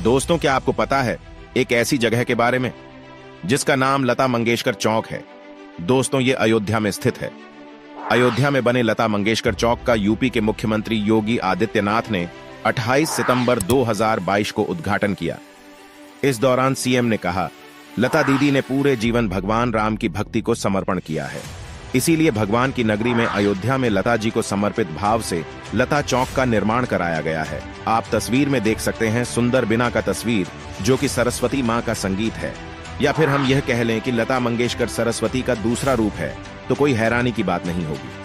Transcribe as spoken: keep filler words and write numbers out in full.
दोस्तों, क्या आपको पता है एक ऐसी जगह के बारे में जिसका नाम लता मंगेशकर चौक है? दोस्तों, ये अयोध्या में स्थित है। अयोध्या में बने लता मंगेशकर चौक का यूपी के मुख्यमंत्री योगी आदित्यनाथ ने अट्ठाईस सितंबर दो हज़ार बाईस को उद्घाटन किया। इस दौरान सीएम ने कहा, लता दीदी ने पूरे जीवन भगवान राम की भक्ति को समर्पण किया है, इसीलिए भगवान की नगरी में अयोध्या में लता जी को समर्पित भाव से लता चौक का निर्माण कराया गया है। आप तस्वीर में देख सकते हैं सुंदर बिना का तस्वीर, जो कि सरस्वती मां का संगीत है, या फिर हम यह कह लें कि लता मंगेशकर सरस्वती का दूसरा रूप है, तो कोई हैरानी की बात नहीं होगी।